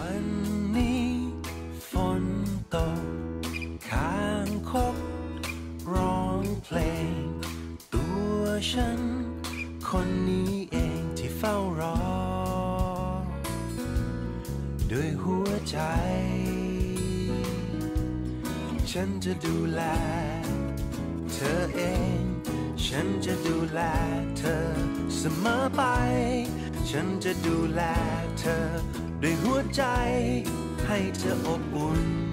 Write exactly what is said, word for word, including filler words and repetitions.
วันนี้ฝนตกข้างคกร้องเพลงตัวฉันคนนี้เองที่เฝ้ารอด้วยหัวใจฉันจะดูแลเธอเองฉันจะดูแลเธอเสมอไปฉันจะดูแลเธอด้วยหัวใจให้เธออบอุ่น